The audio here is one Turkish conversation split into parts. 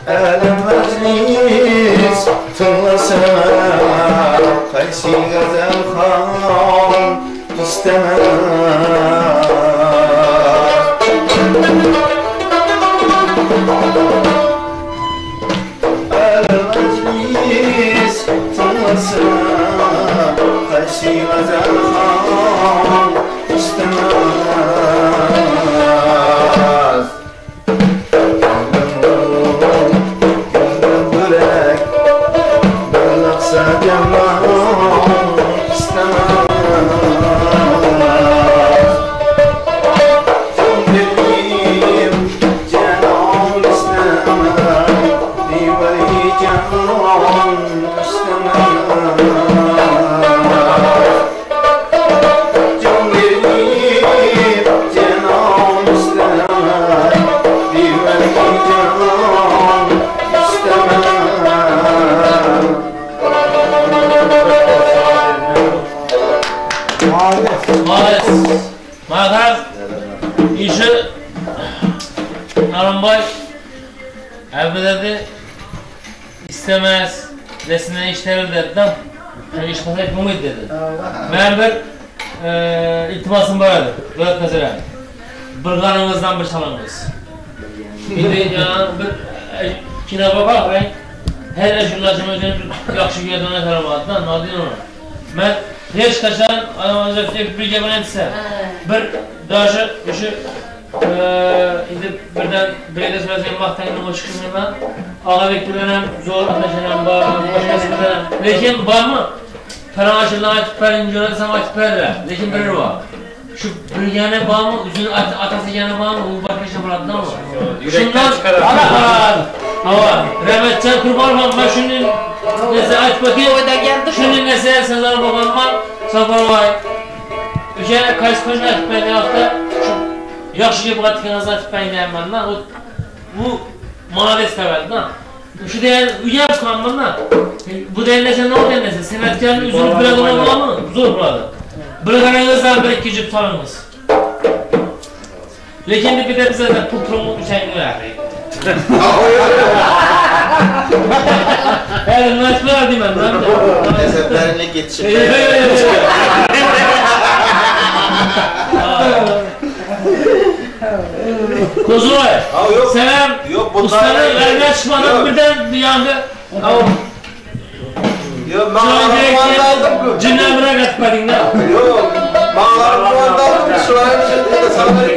Elim meclis tınlasana Kaysi gazel khan istemez Elim meclis tınlasana Kaysi gazel khan istemez Naranbay evvelerde istemez resmine işler derdim. Yani iş masaya etmem dedi. Ben bir iltimasım vardı. Böyle mesela bir kanımızdan bir çalınız. Şimdi ya bir kinaba bak ben her eşullaşım özünü bir yakşı yerden taramadı. Ne diyeyim ona? Ben hiç kaçan adamacak bir gelen etse bir daşı işi indi birden belediye süresinden mahtanın o çıkımından ağa bekliyorum zor ateşlenen var, başkasından. Lakin var mı? Paran açılan açıp verin, yönetsem açıp verir. Lakin bilir var. Şu bölgene var mı? Üzünün atası gene var mı? Bu başka bıraktılar mı? Yürekten çıkarar. Ama Rahmetcan kurban var. Ben şimdi neyse aç bakayım. Şimdi neyse Sezar babam var. Safar var. Ülkene kaç koyun açıp verin hafta. Yaxşı ki bu qatqınızı açıp bəynəyəm məndən, bu malades təvəldir. Şu deyən, uyaq kan məndən, bu deyən nəsə nə o deyən nəsə, sənətkarın üzünü biraz olan var mı? Zor buradır. Bırğanınızdan bir iki cüb salınız. Lakin bir də bizə də pultrumu üçəyini verdik. Əlim, nəsbə verdi məndən. Nəsəblərinə geçsin. Kozulay, sen ustanın vermeye çıkmadan birden bir yanda cinler bırak atmadın da. Yok, bağlarım bu anda aldım, şuraya bir şey de sanırım.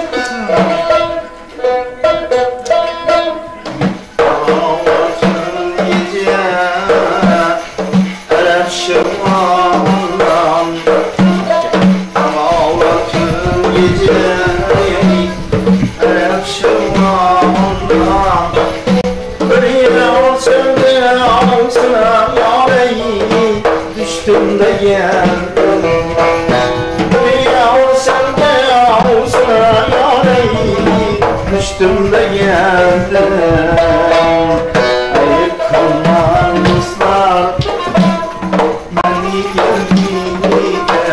Düştümde geldim ayıp kalmazlar beni geldiğinde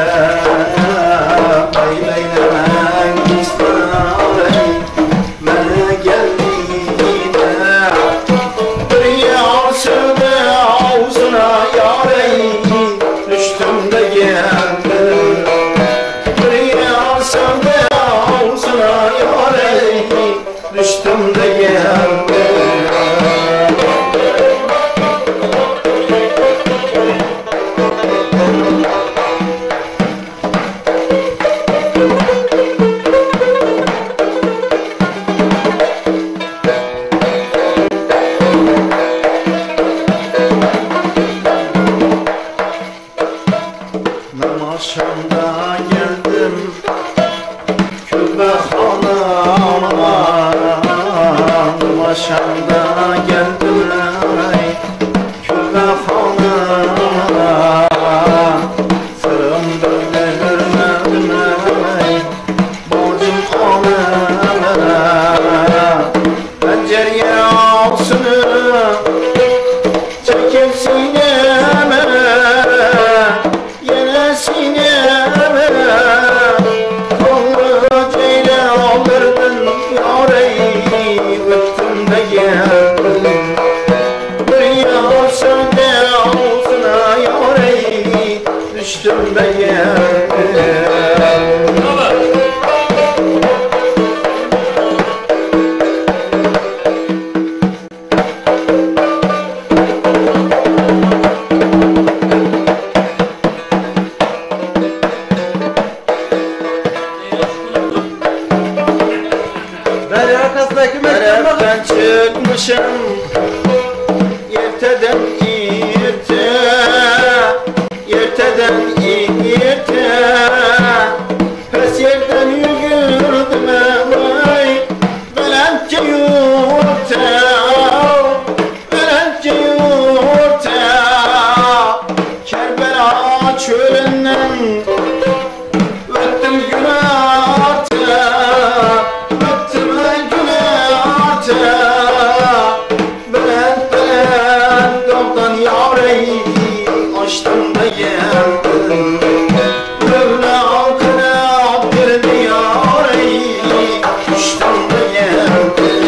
aylaylemen ister bana geldiğinde bir yağ sürdü ağzına yareyi düştümde geldim bir yağ sürdü ağzına yareyi düştüm de geldim. Namaşamda geldim Kübe hanıma Namaşamda geldim Kübe hanıma Sırım böyle görmedim Borcum hanıma Pencere ağzını çekip sineme Yeah. Bir yar sevdasına yarey düştüm ben. Meraktan çıkmışım Yırteden yırte Yırteden yırte Pes yerden yürüdüm vay Belentçe yurte Belentçe yurte Kerbela çölünden Öttüm günahte açtım da geldim Mevla kanat verdi yarey düştüm da geldim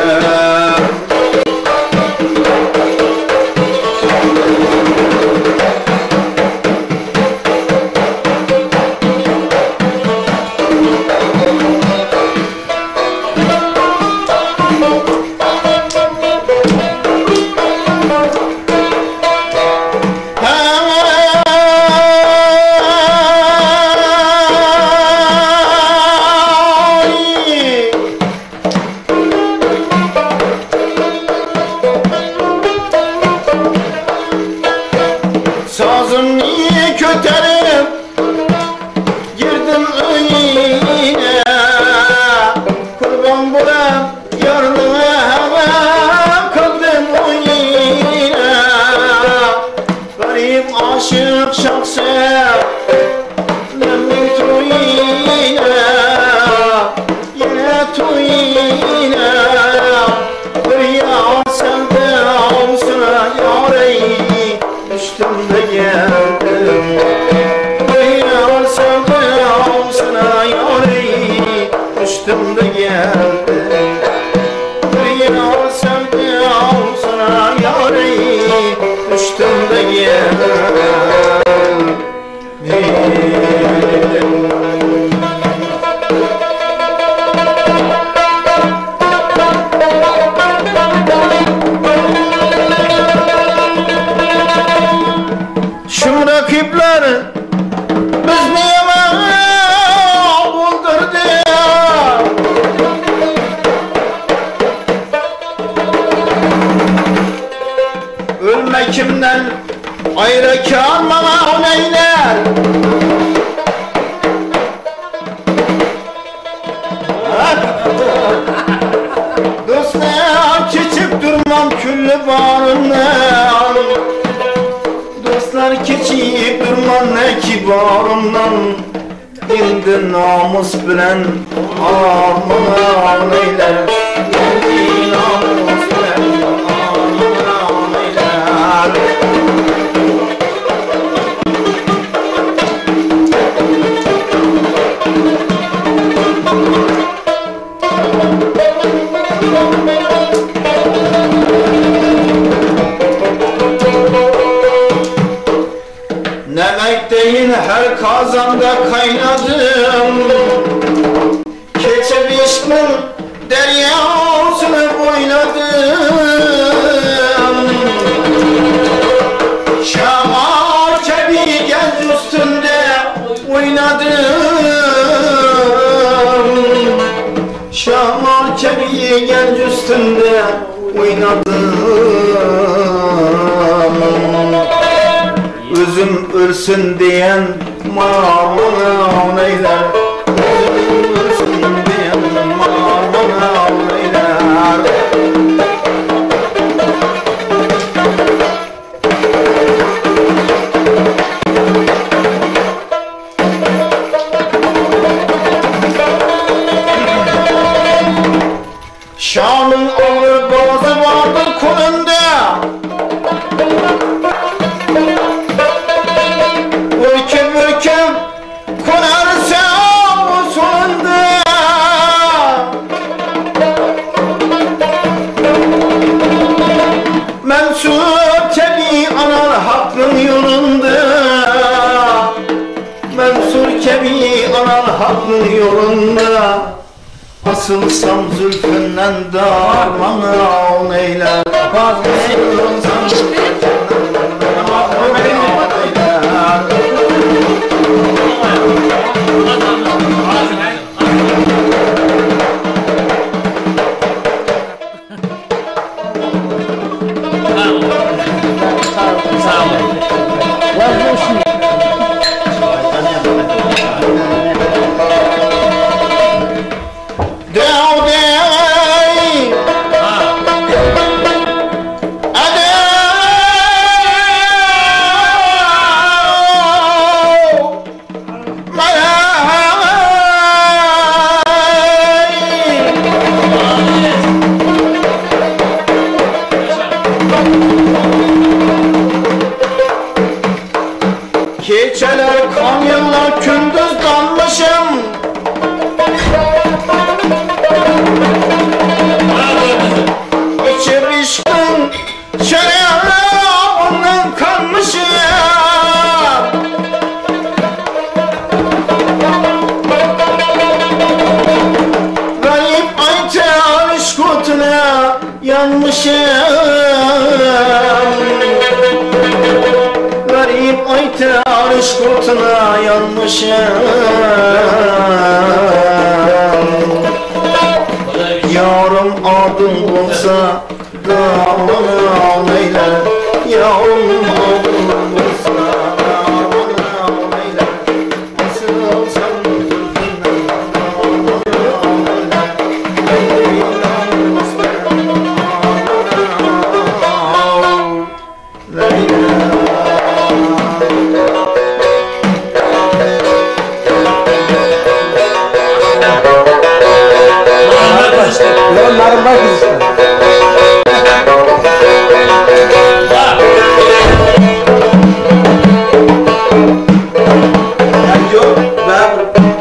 Sazım niye köterim girdim öyle kurban buram yarlığa hava kaldım öyle garip aşık şahsı nemli tuyine yine tuyine bir yar sevdasına yarey düştüm de geldim Bir yar sevdasına yarey düştüm de geldim Bir yar sevdasına yarey düştüm de geldim Şu rakipler biz niye buldurdu Ölme kimden ayrı kalmama neyler Dostlar küçük durmam küllü bağrımdan Dostlar keçip durman ne kibarımdan İndi namus bilen armağan eyler İndi namus bilen armağan eyler Demek değil her kazanda kaynadım Keçip işkin deryasını boyladım Şama kebi genç üstünde oynadım Şama kebi genç üstünde oynadım Özüm ölsün diyen mağaman eyler Özüm ölsün diyen mağaman eyler Şam'ın ağır bazı vardır kolunda Ülkem konarsa hakkın yolunda asılsam zülfünden darmana ol eyler. Asılsam zülfünden darmana ol eyler. Geceler kamyonlar gündüz dalmışım. İçi pişkin şerabından kanmışım. Garip ayte arış kutuna yanmışım. Garip ayte arış kutuna yanmışım. Yarım adın olsa dağını al eyler. Yarım adın olsa dağını al eyler. Asılsam zülfünden dağını al eyler. Leylan Mustafa Leylan. Onların bak işte. Yok ben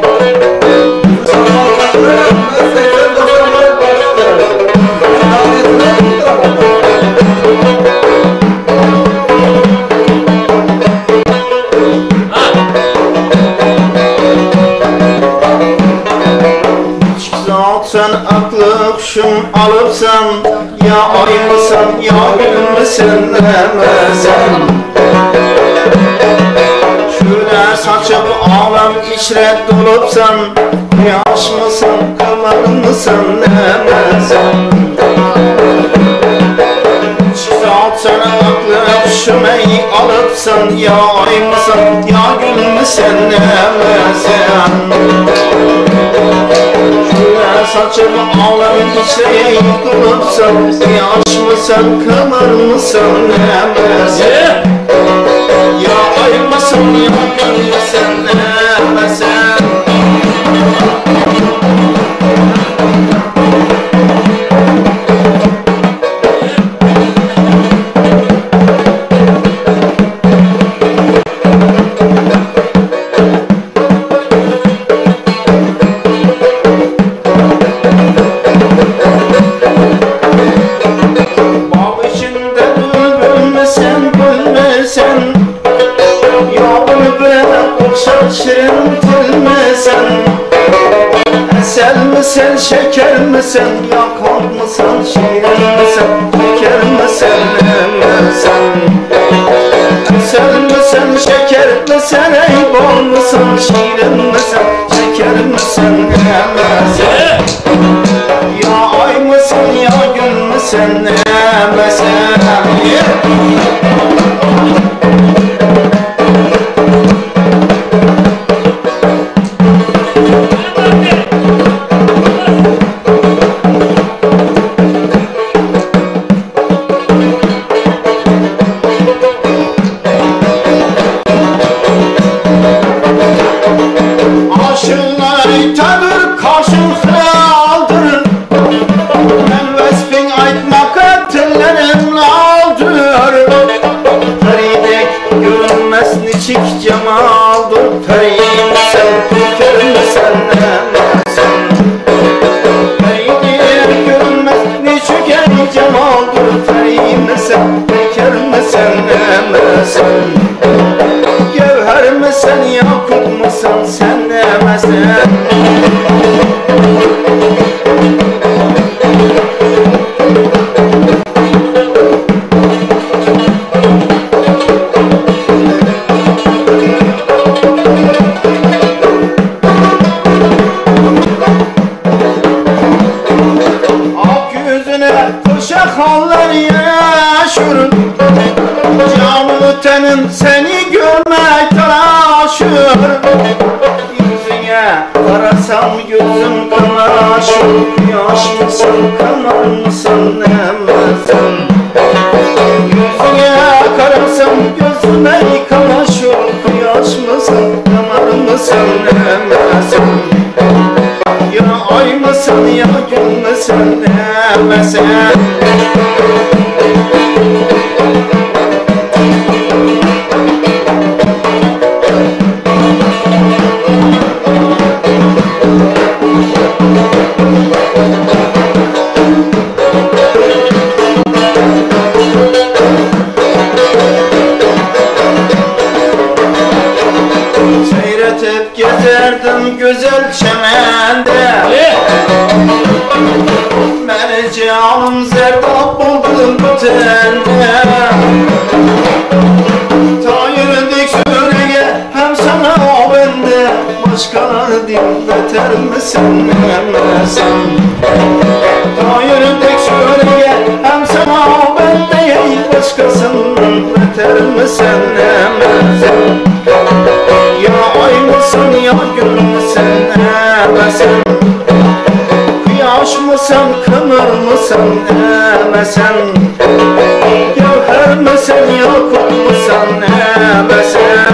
sen aklı kuşum alıpsan ya ay mısın ya gül müsün demesen. Şöyle saçıp alem içre dolupsan yaş mısın kımar mısın demesen. Sen aklı kuşum ey alıpsan ya ay mısın ya gül müsün demesen. Saçımı alem içeye yıkılıpsan yaş mısın kımar mısın demesen. Ya ay mısın ya gül müsün demesen. Esel misin, şeker misin, yakan mısın, şirin misin, şeker misin, misin? Esel misin, şeker misin, ey bal mısın, şirin misin, şeker misin, misin? Ya ay mısın, ya gül müsün, misin? Çik cemaldır periyim sen, tükerim sen demezsin. Peridir görünmez ne çöker cemaldır periyim sen, tükerim sen demezsin. Gevher misin yakut musun sen demezsin. yıllar yaşır Canı tenin seni görmek taşır Yüzüne karasam gözüm kamaşır Yaş mısın kamar mısın nemezsin Yüzüne karasam gözüme kamaşır Yaş mısın kamar mısın nemezsin Ya ay mısın ya gün müsün nemezsin Seyretip gezerdim güzel çemende Beni canım zerdap buldum bu tende Tayirdik süreye hem sana bende Başkaları din beter misin nemezsin Tayirdik süreye hem sana bende Başkasının beter misin nemezsin Ya ay mısın ya gün müsün nemezsin Kıyaş mısın kımır mısın nemezsin Gevher misin yakut mısın nemezsin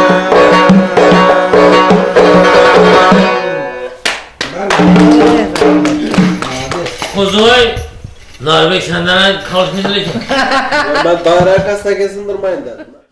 Kuzuy Narbek senden kalışmayacak. Ben daire arkasına kesin durmayın dedim.